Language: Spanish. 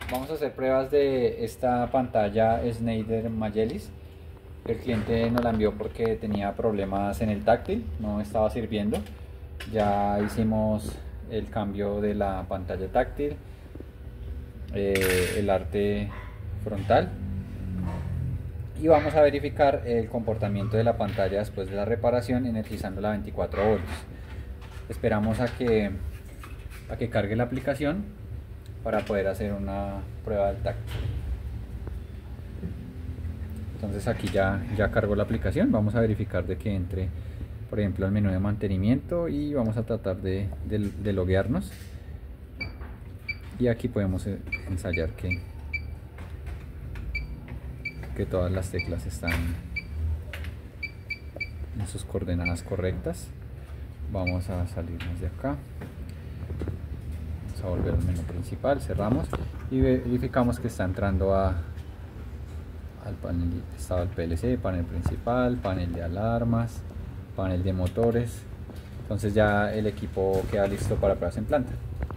Vamos a hacer pruebas de esta pantalla Schneider Magellis. El cliente nos la envió porque tenía problemas en el táctil, no estaba sirviendo. Ya hicimos el cambio de la pantalla táctil, el arte frontal, y vamos a verificar el comportamiento de la pantalla después de la reparación energizándola a 24 voltios. Esperamos a que cargue la aplicación para poder hacer una prueba del táctil. Entonces aquí ya cargó la aplicación. Vamos a verificar de que entre, por ejemplo, al menú de mantenimiento, y vamos a tratar de loguearnos, y aquí podemos ensayar que todas las teclas están en sus coordenadas correctas. Vamos a salirnos de acá, vamos a volver al menú principal, cerramos y verificamos que está entrando al panel de estado del PLC, panel principal, panel de alarmas, panel de motores. Entonces ya el equipo queda listo para pruebas en planta.